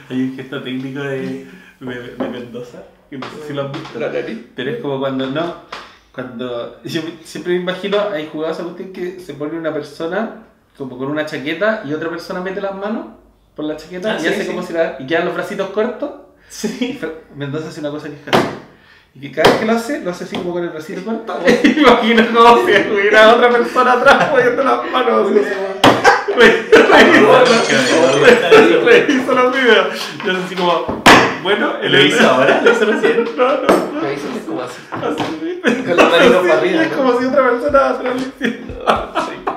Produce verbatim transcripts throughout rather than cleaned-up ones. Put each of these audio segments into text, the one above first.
Hay un gesto técnico de, de, de Mendoza, que no sé si lo han visto, pero es como cuando no, cuando yo siempre me imagino, hay jugadas a cuestión que se pone una persona como con una chaqueta y otra persona mete las manos por la chaqueta ah, y sí, hace sí. como si la, y quedan los bracitos cortos. Sí. Mendoza hace una cosa que es casi. Y que cada vez que lo hace, lo hace así como con el bracito corto. Imagino como si hubiera otra persona atrás poniendo las manos. Reviso los videos. Yo así como, bueno, ¿lo hizo ahora? ¿Lo hizo recién? No, no, no. Lo hizo como así. Así. Con las manitos para arriba. Es como si otra persona atrás lo hiciera.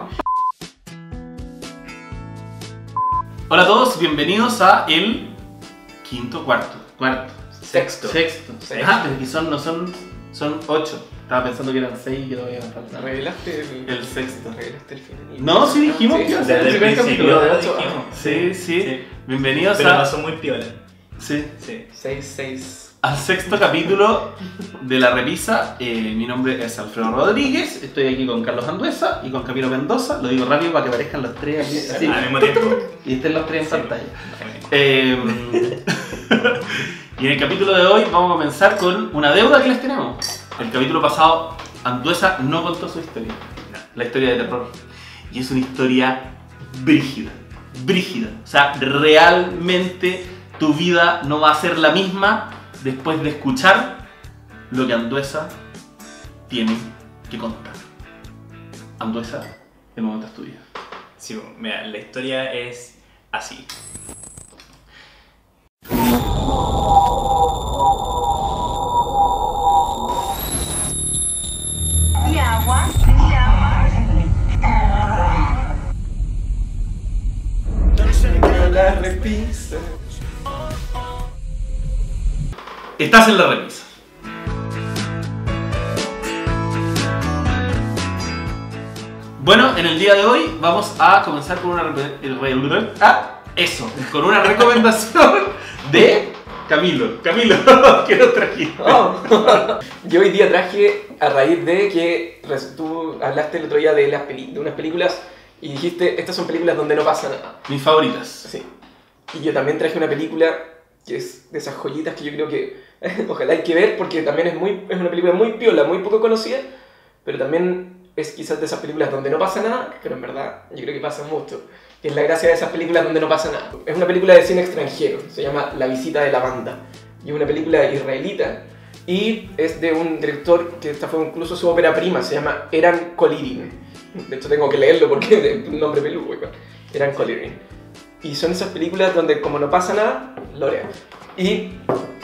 Hola a todos, bienvenidos a el quinto, cuarto, cuarto. Sexto. Sexto. Sexto. Ah, pero que son, no son, son ocho. Estaba pensando que eran seis y que todavía me faltan. Revelaste el, el sexto. Revelaste el final. No, sí dijimos sí, que iba a ser ser el primer capítulo de ocho. Sí, sí, sí. Bienvenidos pero a... Pero pasó muy piola. Sí. Sí. seis, seis. Al sexto capítulo de La Repisa. Eh, mi nombre es Alfredo Rodríguez. Estoy aquí con Carlos Anduesa y con Camilo Mendoza. Lo digo rápido para que aparezcan los tres aquí. Así, al mismo tiempo. Y estén los tres en sí. pantalla. Eh, y en el capítulo de hoy vamos a comenzar con una deuda que les tenemos. El capítulo pasado, Anduesa no contó su historia. La historia de terror. Y es una historia brígida. Brígida. O sea, realmente tu vida no va a ser la misma después de escuchar lo que Anduesa tiene que contar. Anduesa, el momento es tuyo. Sí, mira, la historia es así. ¿Y agua? ¿Y agua? La repisa. Estás en La Repisa. Bueno, en el día de hoy vamos a comenzar con una re ah, eso, con una recomendación de Camilo. Camilo, ¿qué nos trajiste? Oh. Yo hoy día traje a raíz de que tú hablaste el otro día de, las peli de unas películas y dijiste, estas son películas donde no pasa nada. Mis favoritas. Sí. Y yo también traje una película que es de esas joyitas que yo creo que ojalá hay que ver porque también es, muy, es una película muy piola, muy poco conocida, pero también es quizás de esas películas donde no pasa nada, pero en verdad yo creo que pasa mucho. Que es la gracia de esas películas donde no pasa nada. Es una película de cine extranjero, se llama La visita de la banda. Y es una película israelita y es de un director que esta fue incluso su ópera prima, se llama Eran Kolirin. De hecho tengo que leerlo porque es un nombre peludo, Eran Kolirin. Y son esas películas donde como no pasa nada, lo lean. Y...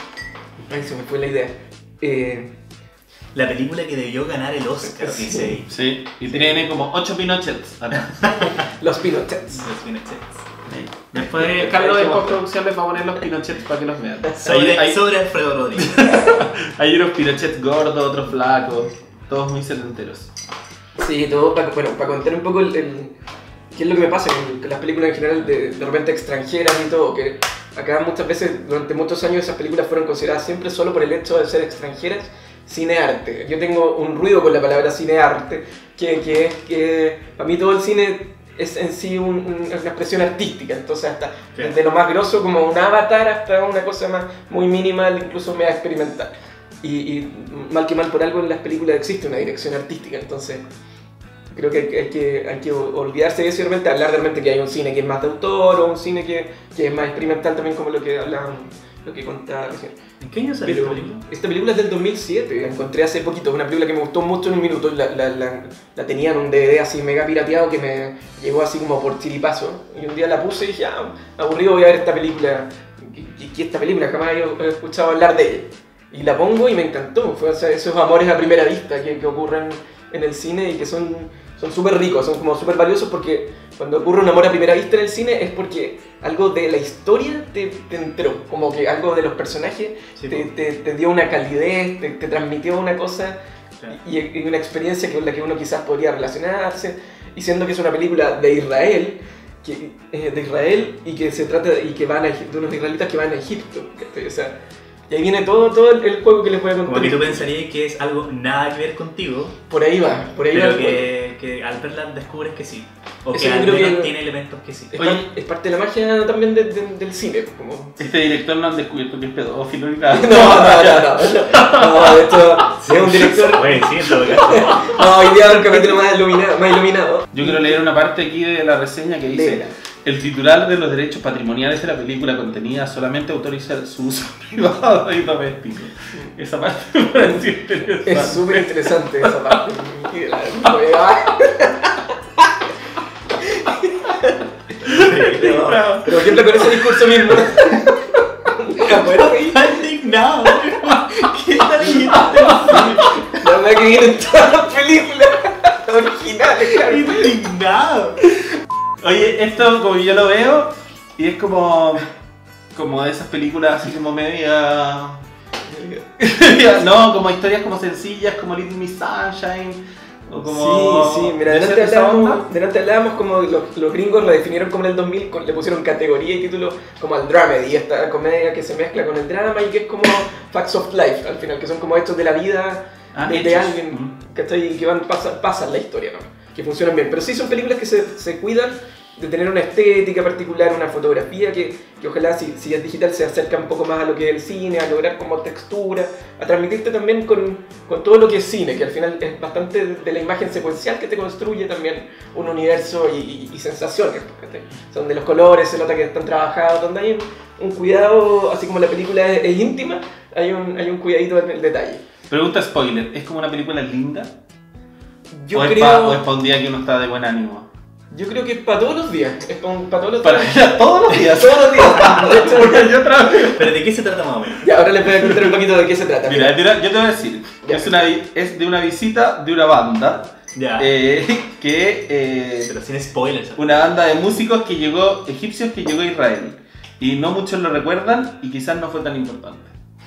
Ay, se me fue la idea. Eh... La película que debió ganar el Oscar, sí. dice ahí. Sí, y tiene como ocho Pinochets. Los Pinochets. Los Pinochets. Sí. Después Carlos de postproducción les va a poner los Pinochets para que los vean. Sobre, hay, sobre Alfredo Rodríguez. Hay unos Pinochets gordos, otros flacos, todos muy setenteros. Sí, todo para, bueno, para contar un poco el, el, qué es lo que me pasa con las películas en general de, de repente extranjeras y todo, que acá muchas veces, durante muchos años esas películas fueron consideradas siempre solo por el hecho de ser extranjeras, cinearte. Yo tengo un ruido con la palabra cinearte, que, que es que para mí todo el cine es en sí un, un, una expresión artística, entonces hasta sí. Desde lo más grosso como un Avatar hasta una cosa más muy minimal, incluso media experimental. Y, y mal que mal por algo en las películas existe una dirección artística, entonces creo que hay, hay, que hay que olvidarse de eso y realmente hablar realmente que hay un cine que es más de autor o un cine que, que es más experimental también como lo que hablábamos, lo que contaba recién. ¿En qué año salió esta película? Esta película es del dos mil siete, la encontré hace poquito, es una película que me gustó mucho en un minuto, la, la, la, la tenía en un D V D así mega pirateado que me llegó así como por chiripazo y un día la puse y dije, ah, aburrido voy a ver esta película, y, y esta película jamás he escuchado hablar de ella. Y la pongo y me encantó, fue o sea, esos amores a primera vista que, que ocurren en el cine y que son son súper ricos, son como súper valiosos porque cuando ocurre un amor a primera vista en el cine es porque algo de la historia te, te entró, como que algo de los personajes sí, te, te, te dio una calidez, te, te transmitió una cosa claro. y, y una experiencia con la que uno quizás podría relacionarse, y siendo que es una película de Israel, que, eh, de Israel y que se trata de, y que van a, de unos israelitas que van a Egipto, o sea, y ahí viene todo, todo el, el juego que les voy a contar. Como que tú pensarías que es algo nada que ver contigo. Por ahí va, por ahí pero va. Que, que al verla descubres que sí. O Eso que yo al creo menos que- tiene elementos que sí. Es, Oye. par- es parte de la magia también de- de- del cine. Como... Este director no han descubierto que es pedófilo ni nada. No, no, no, no. No, de hecho, es un director. Oye, sí, en todo caso. No, hoy día un capítulo más iluminado. Más iluminado. Yo quiero leer una parte aquí de la reseña que dice: Léela. el titular de los derechos patrimoniales de la película contenida solamente autoriza su uso privado y doméstico. Esa parte me pareció interesante. Es súper interesante esa parte. Y la- Pero, pero siempre con ese discurso mismo. No puedo reír. Está indignado. ¿Qué está leyendo? La verdad que viene en todas las películas originales, claro. Indignado. Oye, esto como yo lo veo, y es como, como de esas películas así como media... no, como historias como sencillas, como Little Miss Sunshine, o como... Sí, sí, mira, de delante esa- esa onda. hablábamos, delante hablábamos como los, los gringos lo definieron como en el dos mil, con- le pusieron categoría y título como al dramedy, esta comedia que se mezcla con el drama y que es como Facts of Life al final, que son como hechos de la vida Ah, de, de hechos. alguien, Mm. ¿cachai? Que van, pasan, pasan la historia, ¿no? Que funcionan bien, pero sí son películas que se, se cuidan de tener una estética particular, una fotografía que, que ojalá si, si es digital se acerca un poco más a lo que es el cine, a lograr como textura, a transmitirte también con, con todo lo que es cine, que al final es bastante de la imagen secuencial que te construye también un universo y, y, y sensaciones, ¿cachai? Son de los colores, se nota que están trabajados, donde hay un, un cuidado, así como la película es, es íntima, hay un, hay un cuidadito en el detalle. Pregunta spoiler, ¿es como una película linda? Yo ¿O es creo, para un día que uno está de buen ánimo? yo creo que es para todos los días, es para todos los Para días. ella todos los días. Todos los días. De hecho, Porque yo trabajo. ¿Pero de qué se trata más o menos? ya, ahora les voy a contar un poquito de qué se trata. Mira, es de una- yo te voy a decir, Ya. es, una, vi- es de una visita de una banda Ya. eh, que... eh, Pero sin spoilers. una banda de músicos que llegó, egipcios que llegó a Israel. Y no muchos lo recuerdan y quizás no fue tan importante.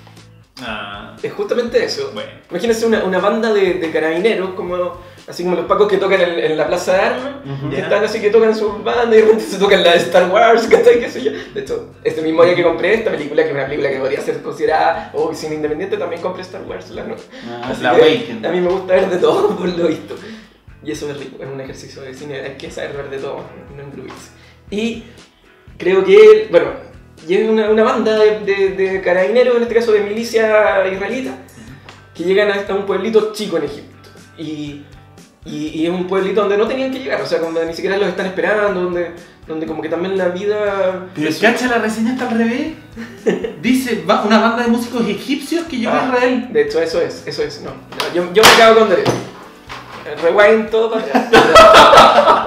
Ah, Es justamente eso. bueno. Imagínense una, una banda de, de carabineros, como, así como los pacos que tocan en, en la plaza de armas, Ujú. que Ya. están así que tocan su banda y de repente se tocan la de Star Wars, ¿cachai? ¿Qué sé yo? De hecho, este mismo día que compré esta película, que es una película que podría ser considerada o cine independiente, también compré Star Wars, la, no. Ah, Así la que Awaken. a mí me gusta ver de todo, por lo visto. Y eso es rico, es un ejercicio de cine, hay que saber ver de todo, no engruirse. Y creo que, bueno, y es una, una banda de, de, de carabineros, en este caso de milicia israelita, que llegan a, a un pueblito chico en Egipto. Y, y, y es un pueblito donde no tenían que llegar, o sea, donde ni siquiera los están esperando, donde, donde como que también la vida... Pero cacha, la reseña está al revés. Dice, va una banda de músicos egipcios que llegó a Ah, Israel. de hecho, eso es, eso es, no. no, yo, yo me cago con derecho. Rewind todo para atrás.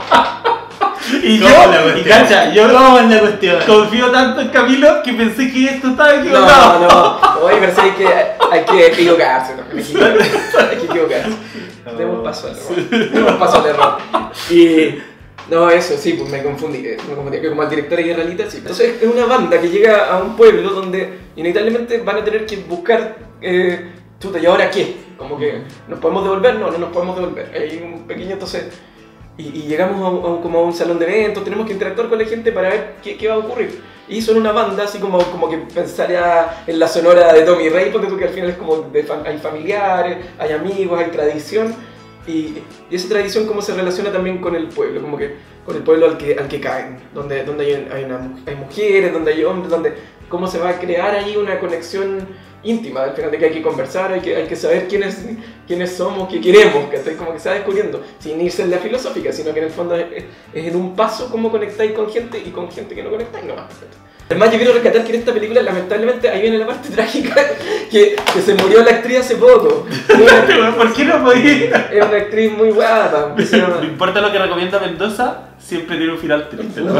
Y ¿Cómo yo, la y cuestión? cacha, yo ¿Cómo es la cuestión? confío tanto en Camilo que pensé que esto estaba No, equivocado. no, oye, pero sí hay que, hay que equivocarse, ¿no? Hay que equivocarse. Hay que equivocarse. Demos paso al error. Demos paso al error. Y. No, eso sí, pues me confundí. eh, Me confundí que como al director israelita, sí. Entonces es una banda que llega a un pueblo donde inevitablemente van a tener que buscar. Eh, chuta, ¿y ahora qué? Como que, ¿nos podemos devolver? No, no nos podemos devolver. Hay un pequeño, entonces. Y, y llegamos a un, a un- como a un salón de eventos, tenemos que interactuar con la gente para ver qué, qué va a ocurrir. Y son una banda, así como, como que pensaría en la sonora de Tommy Rey, porque tú que al final es como de fam- hay familiares, hay amigos, hay tradición. Y, y esa tradición cómo se relaciona también con el pueblo, como que con el pueblo al que, al que caen, donde, donde hay, hay, una, mu- hay mujeres, donde hay hombres, donde cómo se va a crear ahí una conexión íntima, al final de que hay que conversar, hay que, hay que saber quiénes, quiénes somos, qué queremos, que como que se va descubriendo, sin irse en la filosófica, sino que en el fondo es, es- es en un paso cómo conectáis con gente y con gente que no conectáis nomás. Además yo quiero rescatar que en esta película lamentablemente ahí viene la parte trágica, que, que se murió la actriz hace poco. ¿Por qué no podía? Es una actriz muy guapa, que se llama- No importa lo que recomienda Mendoza, siempre tiene un final triste. ¿no?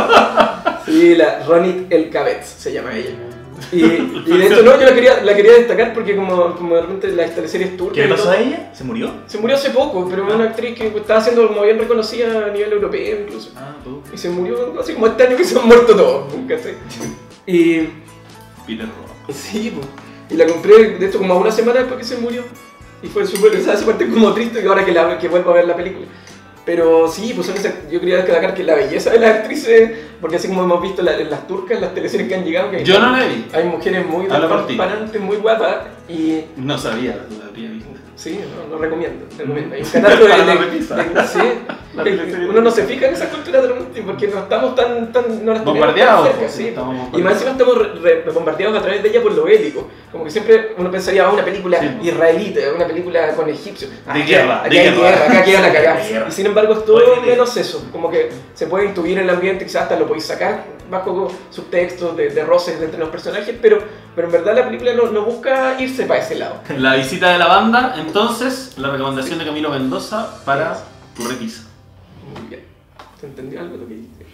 Sí, la Ronit Elkabetz se llama ella. Y, y de hecho no, yo la quería, la quería destacar porque como, como de repente las teleseries turcas... ¿Qué le y pasó todo, a ella? ¿Se murió? se murió hace poco, pero es una actriz que estaba siendo como bien reconocida a nivel europeo incluso. Ah, tú. Y se murió así como este año que se han muerto todos, ¿cachai? Y... Peter Rock. Sí, pues. Y la compré de hecho como a una semana después que se murió. Y fue súper, o sea, esa parte como triste que ahora que, la, que vuelvo a ver la película. Pero sí, pues son esas, yo quería destacar que la belleza de las actrices, porque así como hemos visto la- en las turcas, las teleseries que han llegado, que hay, Yo no la vi. hay mujeres muy Habla por ti. transparentes, muy guapas, y No sabía, no la habría visto. Sí, no, lo recomiendo, recomiendo. Hay un catastro de, Para la de- repisa. de- sí, La el- teleserie. uno no se fija en esa cultura de- porque no estamos tan, tan no las tenemos Bombardeados, tan cerca, pues, sí. estamos Y más bombardeados. encima estamos re- re- bombardeados a través de ella por lo bélico. Como que siempre uno pensaría, ah, una película Sí. israelita, una película con egipcios. De Aquí- guerra, aquí de hay guerra. guerra, acá queda la De cagada. guerra. Y sin embargo es todo Oye, menos eso. Como que se puede intuir en el ambiente, quizás hasta lo podéis sacar bajo subtextos de, de roces entre los personajes, pero, pero en verdad la película no, no busca irse para ese lado. La visita de la banda, entonces, la recomendación de Camilo Mendoza para tu repisa. Muy bien. ¿Se entendió algo lo que dijiste?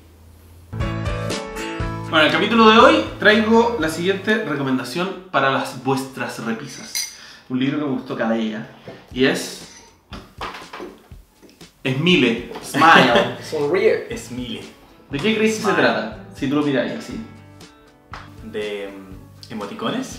Bueno, en el capítulo de hoy traigo la siguiente recomendación para las vuestras repisas. Un libro que me gustó cada ella. Y es... Smile, Smile. Sonríe. Es Mile. ¿De qué crees que se Smile. trata? Si tú lo miráis así. De mm, emoticones.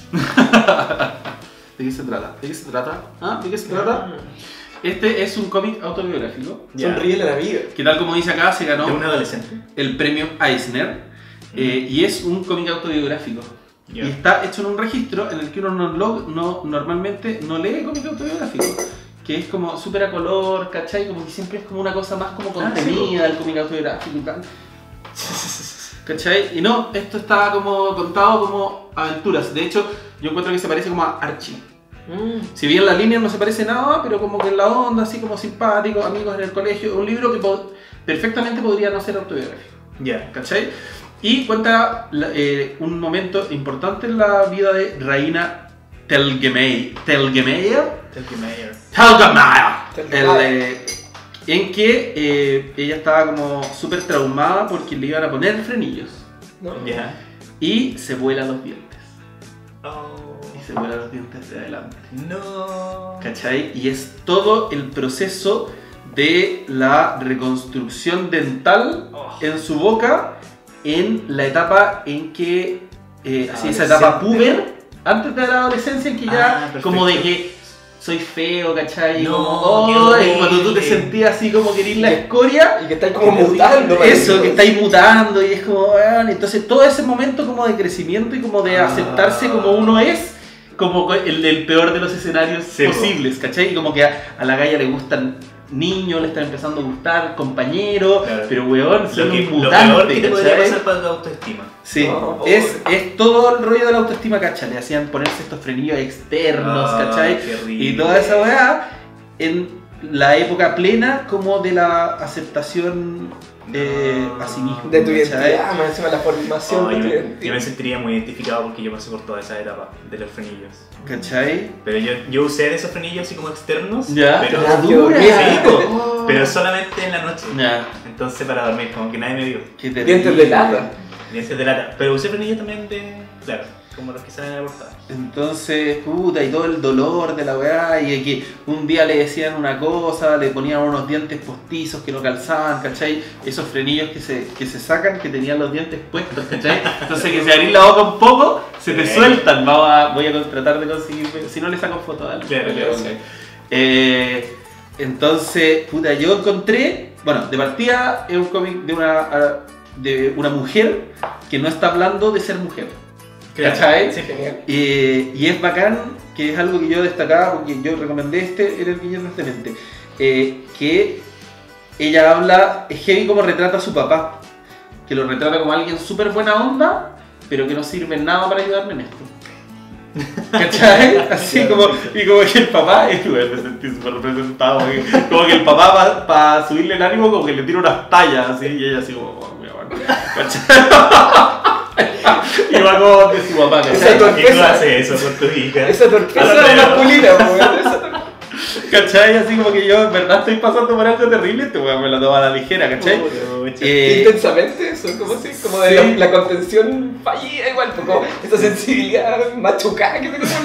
¿De qué se trata? ¿De qué se trata? ¿Ah? ¿De qué se trata? Este es un cómic autobiográfico Ya. Sonríe a la vida. que, tal como dice acá, se De un ganó adolescente. el premio Eisner. eh, y es un cómic autobiográfico. Ya. Y está hecho en un registro en el que uno no, lo- no- normalmente no lee cómic autobiográfico. Que es como súper a color, ¿cachai? Como que siempre es como una cosa más como Ah, sí, contenida, el cómic autobiográfico y tal. ¿Cachai? Y no, esto está como contado como aventuras. De hecho, yo encuentro que se parece como a Archie. Mm. Si bien la línea no se parece nada, pero como que en la onda, así como simpático, amigos en el colegio. Un libro que po- perfectamente podría no ser autobiográfico. Ya. ¿Cachai? Y cuenta la- eh, un momento importante en la vida de Raina Telgemeier. Telgemeier. Telgemeier. Telgemeier. Telgemeier. El, eh, en que eh, ella estaba como súper traumada porque le iban a poner frenillos. ¿No? Ya. Y se vuela los dientes. Oh. Y se vuela los dientes de adelante. No. ¿Cachai? Y es todo el proceso de la reconstrucción dental Oh. en su boca en la etapa en que, eh, así, esa Adolescente. etapa puber, antes de la adolescencia, en que ya, Ah, perfecto. como de que soy feo, ¿cachai? No, como, qué oh, y cuando tú te horrible. sentías así como que eres la Y- escoria, Y que estáis como mutando. eso, que estáis mutando y es como, bueno, entonces todo ese momento como de crecimiento y como de Ah. aceptarse como uno es, como el del peor de los escenarios Sí, po. posibles, ¿cachai? Y como que a, a la galla le gustan niños, le están empezando a gustar compañeros, Claro. pero weón, son Lo, que, un lo peor mutante, que te podría ¿cachai? pasar para la autoestima. Sí, No, es, pobre. es todo el rollo de la autoestima, ¿cachai? Le hacían ponerse estos frenillos externos, Ah, ¿cachai? qué horrible. Y toda esa weá en la época plena como de la aceptación eh, No. a sí mismo. De tu ¿cachai? identidad, más encima la formación Oh, de yo, tu me, yo identidad. me sentiría muy identificado porque yo pasé por toda esa etapa de los frenillos. ¿Cachai? Pero yo, yo usé de esos frenillos así como externos. Ya, pero, la dura. dura. po, pero solamente en la noche. Ya, Entonces para dormir, como que nadie me vio. qué terrible. Dientes de lata. Dientes de lata. Pero usé frenillos también de. Claro, como los que salen en la portada. Entonces, puta, y todo el dolor de la weá, y de que un día le decían una cosa, le ponían unos dientes postizos que no calzaban, ¿cachai? Esos frenillos que se, que se sacan, que tenían los dientes puestos, ¿cachai? Entonces que si abrís la boca un poco, se te Sí. sueltan. Vamos a, voy a tratar de conseguir, si no le saco foto a algo. Claro, claro, Ok. sí. Eh, entonces, puta, yo encontré, bueno, de partida es un cómic de una, de una mujer que no está hablando de ser mujer. ¿Cachai? Sí, Genial. Eh, y es bacán, que es algo que yo destacaba porque yo recomendé este en el Viñetas de Mente, eh, que ella habla, es heavy como retrata a su papá, que lo retrata como alguien súper buena onda, pero que no sirve en nada para ayudarme en esto. ¿Cachai? Así como, y como que el papá, y bueno, me sentí súper representado, porque como que el papá para subirle el ánimo como que le tira unas tallas así, y ella así como, oh, mira, bueno, ¿cachai? Y va como de su papá, Esa ¿cachai? ¿Y tú torpeza. haces eso con tu hija? Esa torpeza A la masculina, weón. Esa torpeza. ¿Cachai? Así como que yo en verdad estoy pasando por algo terrible, este weón me lo toma a la ligera, ¿cachai? Pucha. Eh, Intensamente, eso, como así, como de sí. la, la contención fallida, igual, pues, como esa sensibilidad machucada que tenemos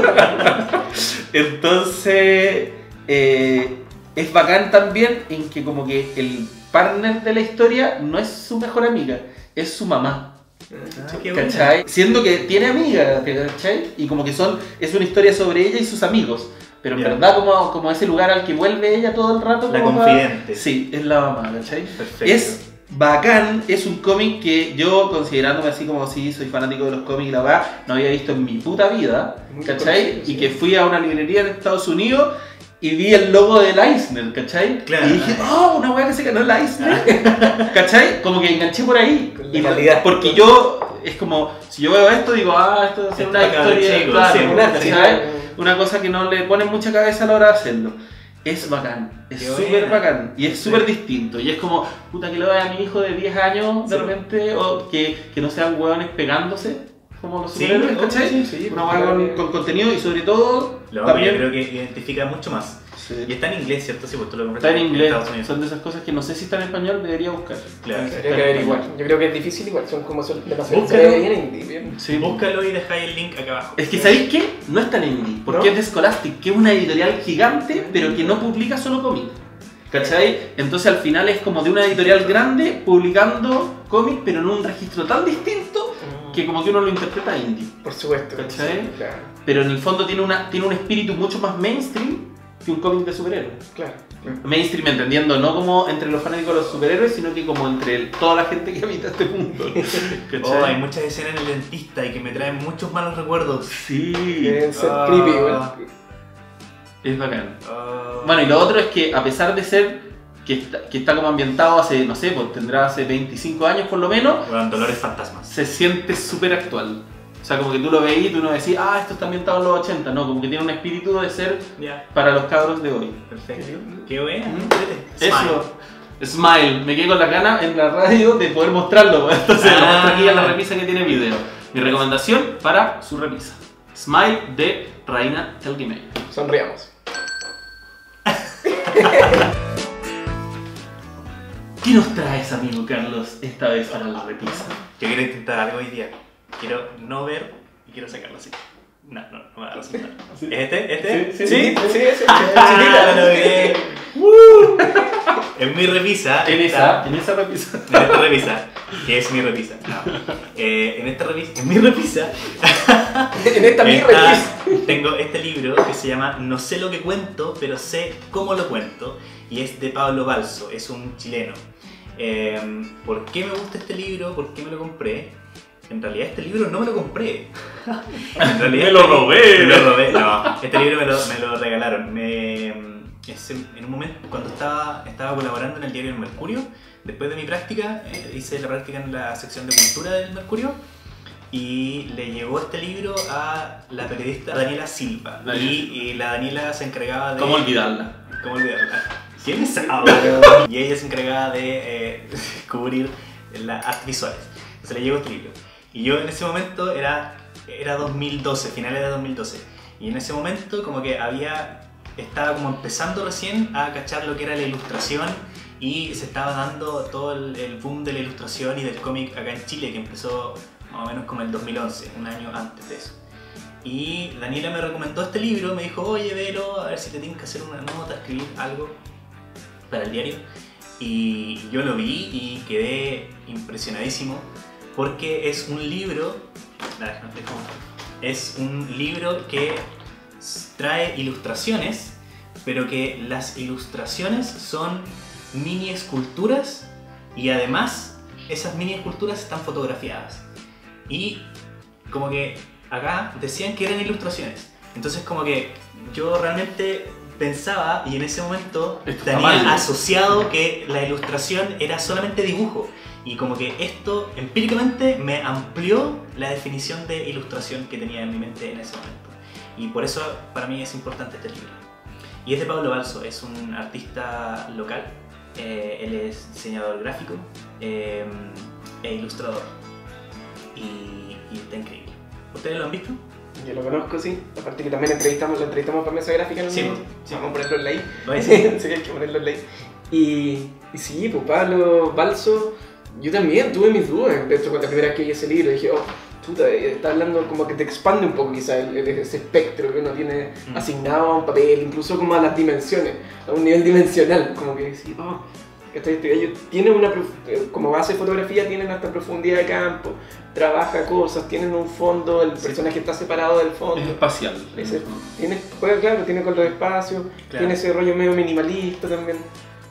los Entonces, eh, es bacán también en que como que el partner de la historia no es su mejor amiga, es su mamá. Ah, qué bueno. ¿Cachai? Siendo que tiene amigas, ¿cachai? Y como que son, es una historia sobre ella y sus amigos. Pero en Ya. verdad como, como ese lugar al que vuelve ella todo el rato. La como para- confidente. Sí, es la mamá, ¿cachai? Perfecto. Es bacán, es un cómic que yo, considerándome así como si soy fanático de los cómics y la verdad, no había visto en mi puta vida, Muy ¿cachai? conocido, sí. Y que fui a una librería en Estados Unidos y vi el logo del Eisner, ¿cachai? Claro. Y dije, oh, una weá que se ganó el Eisner, ¿cachai? Como que enganché por ahí. Con la Y calidad. porque yo, es como, si yo veo esto, digo, ah, esto es una Está cabrón historia, chico, claro, sí, un arte, ¿cachai? sí. Una cosa que no le pone mucha cabeza a la hora de hacerlo. Es bacán, es Qué súper buena. bacán y es Sí. súper distinto. Y es como, puta, que lo vea a mi hijo de diez años de Sí. repente, o que, que no sean hueones pegándose, como los Sí, superhéroes, obvio, ¿cachai? sí, sí, Una hueá con, con contenido y sobre todo, Lo yo también. creo que identifica mucho más. Sí. Y está en inglés, ¿cierto? Sí, pues tú lo compraste Está en inglés, Estados Unidos. son de esas cosas que no sé si está en español, debería buscar. Claro. Habría que averiguar. Yo creo que es difícil igual, son como son demasiado Búscalo. se ve bien indie, bien. Sí. Búscalo y dejáis el link acá abajo. Es que, ¿sabéis qué? No es tan indie, porque ¿No? es de Scholastic, que es una editorial gigante, pero que no publica solo cómics. ¿Cachai? Entonces al final es como de una editorial grande publicando cómics, pero en un registro tan distinto que como que uno lo interpreta indie. Por supuesto. ¿Cachai? sí, Claro, Pero en el fondo tiene, una, tiene un espíritu mucho más mainstream que un cómic de superhéroes. claro. claro. Mainstream entendiendo no como entre los fanáticos de los superhéroes, sino que como entre el- toda la gente que habita este mundo. ¿Cachai? Oh, hay muchas escenas en el dentista y que me traen muchos malos recuerdos. Sí, Deben ser Ah. creepy igual. es bacán. Ah. Bueno, y lo otro es que a pesar de ser que está, que está como ambientado hace, no sé, pues tendrá hace veinticinco años por lo menos, Bueno, Dolores Fantasmas. se siente súper actual. O sea, como que tú lo veís y tú no decís, ah, esto está ambientado en los ochenta, no, como que tiene un espíritu de ser Ya, para los cabros de hoy. perfecto. Qué buena. Mm. Smile. Eso, Smile, me quedé con la gana en la radio de poder mostrarlo, pues. Entonces lo Ah. muestro aquí en la repisa que tiene video. Mi recomendación para su repisa. Smile de Raina Telgemeier. Sonriamos. ¿Qué nos traes, amigo Carlos, esta vez para la repisa? Yo quiero intentar algo hoy día. Quiero no ver y quiero sacarlo así. No, no, no me va a resultar. Sí. ¿Es este? ¿Este? Sí, Sí, sí, sí. Ah, lo logré. ¡Woo! En mi revisa. En está- esa, en esa repisa. En esta revisa, que es mi revisa. No. Eh, en esta revisa, en mi revisa, En esta mi está- revista. tengo este libro que se llama No sé lo que cuento, pero sé cómo lo cuento, y es de Pablo Balso, es un chileno. Eh, ¿Por qué me gusta este libro? ¿Por qué me lo compré? En realidad este libro no me lo compré. En realidad Me lo robé. Me lo robé. No, este libro me lo, me lo regalaron. Me, es en, en un momento, cuando estaba, estaba colaborando en el diario El Mercurio, después de mi práctica, eh, hice la práctica en la sección de cultura del Mercurio, y le llegó este libro a la periodista Daniela Silva. Daniela Y, Silva. y la Daniela se encargaba de... ¿Cómo olvidarla? ¿Cómo olvidarla? ¿Quién sabe? Y ella se encargaba de eh, cubrir las artes visuales. Entonces le llegó este libro. Y yo en ese momento era, era dos mil doce, finales de dos mil doce. Y en ese momento como que había, estaba como empezando recién a cachar lo que era la ilustración, y se estaba dando todo el, el boom de la ilustración y del cómic acá en Chile, que empezó más o menos como el dos mil once, un año antes de eso. Y Daniela me recomendó este libro, me dijo, oye, velo, a ver si te tienes que hacer una nota, escribir algo para el diario. Y yo lo vi y quedé impresionadísimo, porque es un libro, es un libro que trae ilustraciones, pero que las ilustraciones son mini esculturas, y además esas mini esculturas están fotografiadas. Y como que acá decían que eran ilustraciones. Entonces como que yo realmente pensaba, y en ese momento Esto está tenía mal. asociado que la ilustración era solamente dibujo. Y como que esto empíricamente me amplió la definición de ilustración que tenía en mi mente en ese momento. Y por eso para mí es importante este libro. Y es de Pablo Balso, es un artista local. Eh, él es diseñador gráfico eh, e ilustrador. Y, y está increíble. ¿Ustedes lo han visto? Yo lo conozco, sí. Aparte que también entrevistamos, lo entrevistamos para Mesa Gráfica en el Sí, mismo. sí. Vamos a ponerlo en la I. Oye, Sí, sí. hay que ponerlo en la I. Y, y sí, pues Pablo Balso, yo también tuve mis dudas. De hecho, cuando la primera vez que vi ese libro dije, oh, puta, está hablando como que te expande un poco quizás el, el- ese espectro que uno tiene Mm. asignado a un papel, incluso como a las dimensiones, a un nivel dimensional, como que sí, oh, ¿cachai? Este gallo tiene una, prof- eh, como base de fotografía, tienen hasta profundidad de campo, trabaja cosas, tienen un fondo, el personaje está separado del fondo. Es espacial. Ese- tiene, juega, claro, tiene con los espacios, Claro. tiene ese rollo medio minimalista también.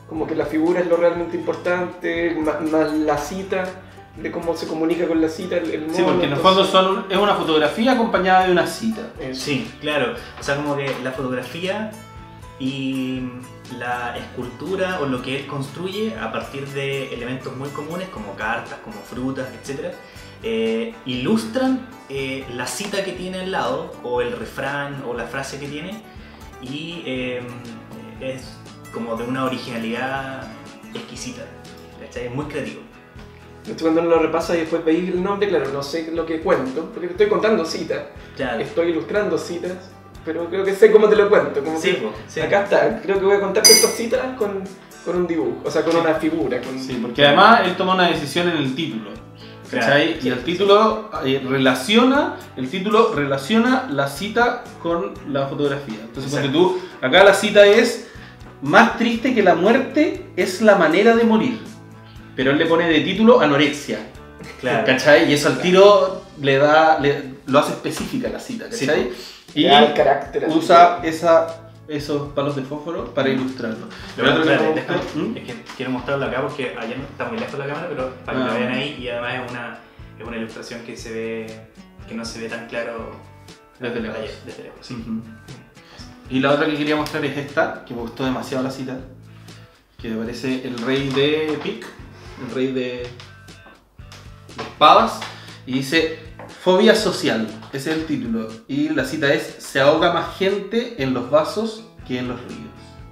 como que la figura es lo realmente importante, más, más la cita, de cómo se comunica con la cita el, el mono. Sí, porque en el fondo son, es una fotografía acompañada de una cita. Eso. Sí, claro. O sea, como que la fotografía y la escultura o lo que él construye a partir de elementos muy comunes como cartas, como frutas, etcétera, eh, ilustran eh, la cita que tiene al lado o el refrán o la frase que tiene y eh, es como de una originalidad exquisita, ¿cachai? Es muy creativo. Entonces, cuando uno lo repasa y después veis el nombre, claro, no sé lo que cuento, porque te estoy contando citas, Claro. estoy ilustrando citas, pero creo que sé cómo te lo cuento. Como Sí, que po, sí. acá está, creo que voy a contarte estas citas con, con un dibujo, o sea, con Sí. una figura. Con... Sí, porque además él toma una decisión en el título. ¿Cachai? Claro. Y el título eh, relaciona, el título relaciona la cita con la fotografía. Entonces, cuando tú, acá la cita es: más triste que la muerte es la manera de morir. Pero él le pone de título anorexia. Claro. ¿Cachai? Y eso al tiro le da, le- lo hace específica la cita, ¿cachai? Le Y da el carácter. usa esa, esos palos de fósforo para ilustrarlo. Lo Lo otro que espérate, me déjame- gustó- ¿Mm? es que quiero mostrarlo acá porque allá no está muy lejos la cámara, pero para que Ah. lo vean ahí y además es una, es una ilustración que se ve que no se ve tan claro Desde lejos. allá, desde lejos. Sí. Ujú. Y la otra que quería mostrar es esta, que me gustó demasiado la cita, que me parece el rey de Pic, el rey de, de espadas, y dice: fobia social, ese es el título, y la cita es: se ahoga más gente en los vasos que en los ríos.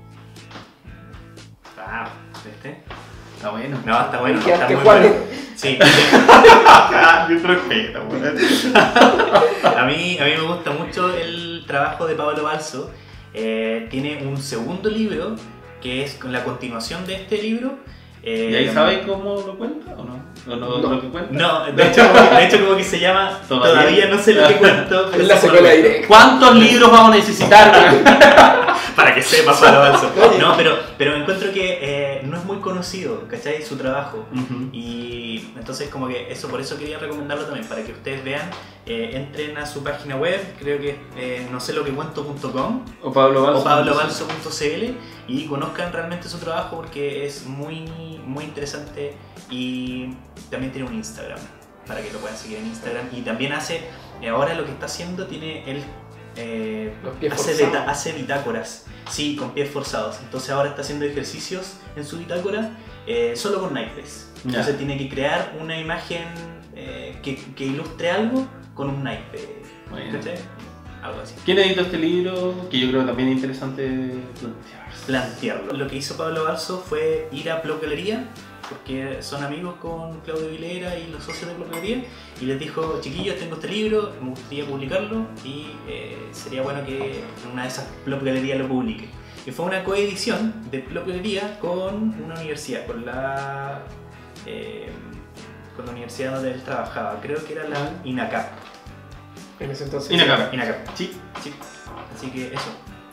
Ah, ¿viste? Está bueno. No, está bueno, Hay que está que muy Juan- bueno. Sí, Yo respeto, a mí, a mí me gusta mucho el trabajo de Pablo Balzo. Eh, tiene un segundo libro que es con la continuación de este libro. Eh, ¿Y ahí sabes cómo lo cuenta o no? ¿O no, No. lo que cuenta? No, de hecho, como que, de hecho como que se llama Todavía. Todavía, no sé lo que cuento. pero Es la sé cómo lo secuela cuento. directa. ¿Cuántos libros vamos a necesitar? Para que sepa Pablo Balzo. Oye. No, pero, pero encuentro que eh, no es muy conocido, ¿cachai? Su trabajo. Ujú. Y entonces como que eso, por eso quería recomendarlo también, para que ustedes vean, eh, entren a su página web, creo que es eh, no sé lo que cuento punto com O Pablo Balzo. o pablo balzo punto c l y conozcan realmente su trabajo porque es muy, muy interesante y también tiene un Instagram, para que lo puedan seguir en Instagram y también hace, eh, ahora lo que está haciendo, tiene él eh, Los pies hace, forzados. bita- hace bitácoras, sí, con pies forzados, entonces ahora está haciendo ejercicios en su bitácora eh, solo con naipes, entonces Ya. tiene que crear una imagen eh, que, que ilustre algo con un naipe, Bueno. ¿cachai? Algo así. ¿Quién editó este libro? Que yo creo también es interesante plantearse. Plantearlo. Lo que hizo Pablo Balzo fue ir a Blog Galería, porque son amigos con Claudio Vilera y los socios de Blog Galería, y les dijo: chiquillos, tengo este libro, me gustaría publicarlo y eh, sería bueno que una de esas Blog Galería lo publique. Y fue una coedición de Blog Galería con una universidad, con la, eh, con la universidad donde él trabajaba, creo que era la INACAP. En ese entonces. Inacab. INACAP, sí, sí. Así que eso.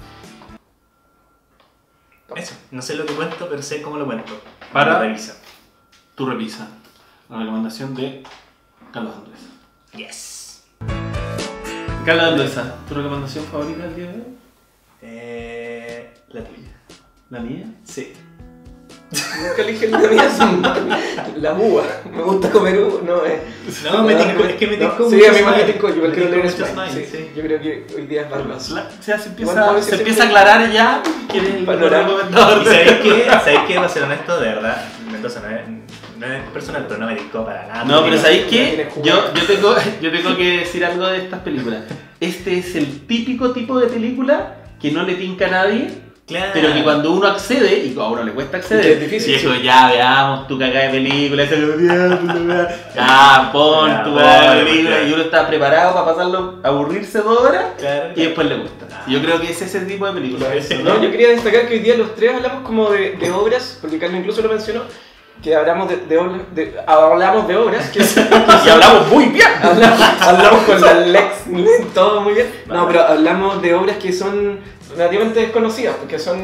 Eso, no sé lo que cuento, pero sé cómo lo cuento. Para- Revisa. Tu revisa. La recomendación de Carlos Andrés. Yes. Carlos Andrés, ¿tu recomendación favorita del día de hoy? Eh, la tuya. ¿La mía? Sí. Nunca elige la mía, son la uva. Me gusta comer uva, no eh. No, me tinco, es que me No, tinco Sí, mucho a mí me Smile. tinco, yo Me quiero tinco leer mucho Smile. Smile, Sí, sí. yo creo que hoy día es Barbazo. La- o sea, se empieza, Igual puede se ser empieza a siempre- aclarar ya quién es el Panorama. recomendador. Y sabéis qué, sabéis qué, va a ser honesto, de verdad, Mendoza no es, no es personal, pero no me tincó para nada. No, pero Tiene- ¿sabéis Ya qué? tienes Yo, jugado. yo, tengo, yo tengo que decir algo de estas películas. Este es el típico tipo de película que no le tinca a nadie, Claro. pero que cuando uno accede, y a uno le cuesta Y acceder, que es difícil, y dijo, ya veamos tu cagada de película, esa ya pon Ya, tu cagada de pon, película, claro. y uno está preparado para pasarlo, aburrirse dos horas, Claro. y después le gusta. Yo creo que es ese tipo de película. No, yo quería destacar que hoy día los tres hablamos como de, de obras, porque Carlos incluso lo mencionó, que hablamos de, de, obras- de- hablamos de obras que, Y hablamos muy bien. hablamos, hablamos con la Lex, todo muy bien. No, pero hablamos de obras que son relativamente desconocidas, porque son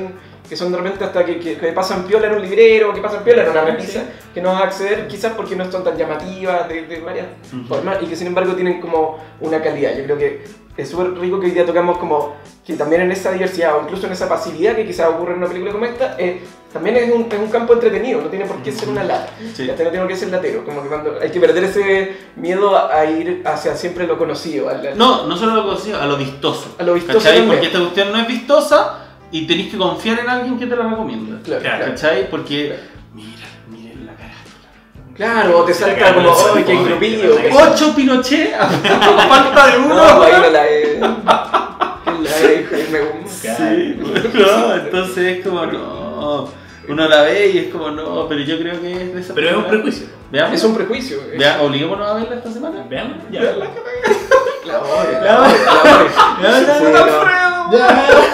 que son de repente hasta que, que, que pasan piola en un librero, que pasan piola en una repisa, Sí. que no vas a acceder quizás porque no son tan llamativas de, de varias Ujú. formas y que sin embargo tienen como una calidad. Yo creo que es súper rico que hoy día tocamos como que también en esa diversidad o incluso en esa pasividad que quizás ocurre en una película como esta, eh, también es un, es un campo entretenido, no tiene por qué ser una lata, Sí. ya no tiene por qué ser latero, como que cuando hay que perder ese miedo a, a ir hacia siempre lo conocido, al, al- No, no solo a lo conocido, a lo vistoso. a lo vistoso ¿Cachai? también. Porque esta cuestión no es vistosa y tenés que confiar en alguien que te la recomienda. Claro, Claro. claro. ¿Cachai? Porque, mira, miren la cara. Claro, te salta Claro, como, sí, ¡ay, qué como- engrupido! que- Ocho Pinochet, a falta de uno. No, ahí no la he... La he... me- Sí, no, entonces es como, no. Uno la ve y es como, no, pero yo creo que es de esa Pero es un película. prejuicio. Veamos. Es un prejuicio. es- Vea, obliguémonos a verla esta semana. Veamos. Ya. La odio, La la odio, la odio. Ya, Sí, ya, no.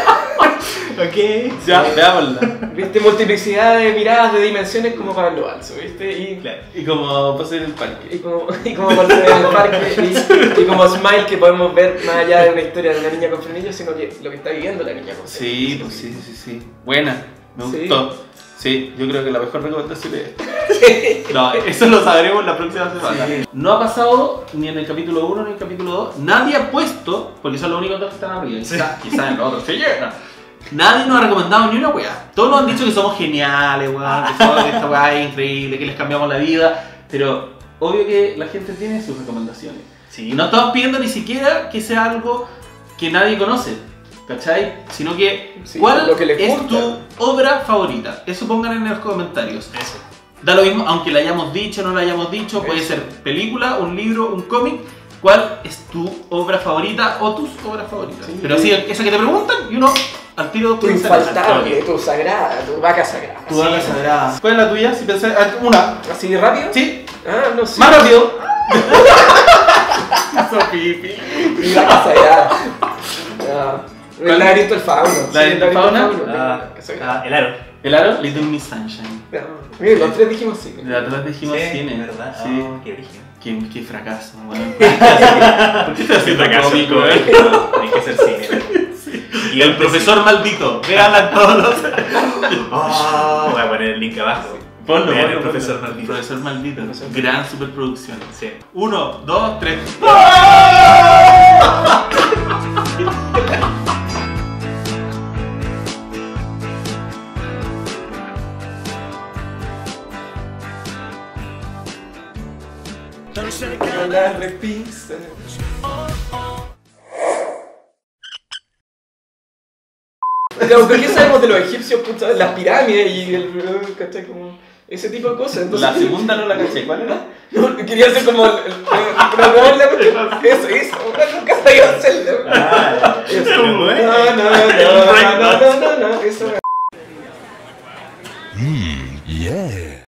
Ok. Ya, veámosla. Viste, multiplicidad de miradas, de dimensiones como para lo alzo, ¿viste? Y, Claro. Y como pasé en el parque. y como, y como parte del parque y, y como Smile que podemos ver más allá de una historia de una niña con frenillos, sino que lo que está viviendo la niña con Sí, pues sí, sí, sí. Buena, me Sí. gustó. Sí, yo creo que la mejor recomendación es. No, eso lo sabremos la próxima semana. Sí. No ha pasado ni en el capítulo uno ni en el capítulo dos. Nadie ha puesto, porque son los únicos dos que están arriba. Quizás quizá en los otros se llena. Nadie nos ha recomendado ni una weá. Todos nos han dicho que somos geniales, weón, que, somos, que esta weá es increíble, que les cambiamos la vida. Pero obvio que la gente tiene sus recomendaciones. Sí. Y no estamos pidiendo ni siquiera que sea algo que nadie conoce, ¿cachai? Sino que, Sí, ¿cuál lo que les es gusta. tu obra favorita? Eso pongan en los comentarios. Eso. Da lo mismo, aunque la hayamos dicho o no la hayamos dicho, puede Eso. ser película, un libro, un cómic. ¿Cuál es tu obra favorita o tus obras favoritas? Sí. Pero sí, esa que te preguntan y uno al tiro Tu piensa en esa. infaltable, tu sagrada, tu vaca sagrada. Tu vaca sagrada. ¿Cuál es la tuya? Si pensé, ah, una. ¿Así de rápido? Sí, Ah, no sé. más rápido. Hizo pipi. Mi vaca sagrada. Ah, el ¿Cuál? laberinto del fauno. ¿Laberinto del el fauno? laberinto del Ah, fauno, que sagrada. ah, el aro. El aro, Little Miss Sunshine. No, mira, los tres dijimos sí. De atrás dijimos Sí, cine. ¿verdad? Sí. Oh, qué origen. Qué, qué fracaso, weón. ¿Por qué estás haciendo cómico, eh? Hay que ser cine. Y el profesor maldito. Véanla en todos los. Oh, voy a poner el link abajo. Ponlo, Vean ponlo, el profesor ponlo. maldito. Profesor maldito. Gran superproducción. Sí. Uno, dos, tres. Con la repisa. Claro, ¿por qué sabemos de los egipcios, puta, las pirámides y el... ¿cachai? Como ese tipo de cosas? Entonces, La segunda no la caché. ¿Cuál era? no, quería hacer como... el- el- promover la cuestión. Eso, eso. Nunca sabía hacerlo. Ah, Eso. pero No, bueno. no, no, no, no, no, no, no, eso.